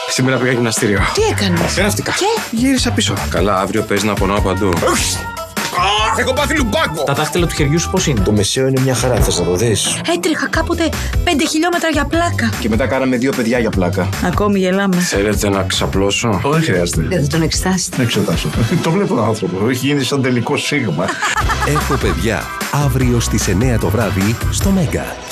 Σήμερα πήγα γυμναστήριο. Τι έκανες? Γράφτηκα. Και? Γύρισα πίσω. Καλά, αύριο παίζει να πονάω παντού. Έχω πάθει λουμπάκο! Τα δάχτυλα του χεριού σου πώς είναι? Το μεσαίο είναι μια χαρά, θες να το δεις? Έτρεχα κάποτε 5 χιλιόμετρα για πλάκα. Και μετά κάναμε 2 παιδιά για πλάκα. Ακόμη γελάμε. Θέλετε να ξαπλώσω? Δεν χρειάζεται. Δεν θα τον εξετάσετε. Δεν εξετάσω. Το βλέπω τον άνθρωπο. Έχει γίνει σαν τελικό σίγμα. Έχω παιδιά. Αύριο στις 9 το βράδυ στο Μέγκα.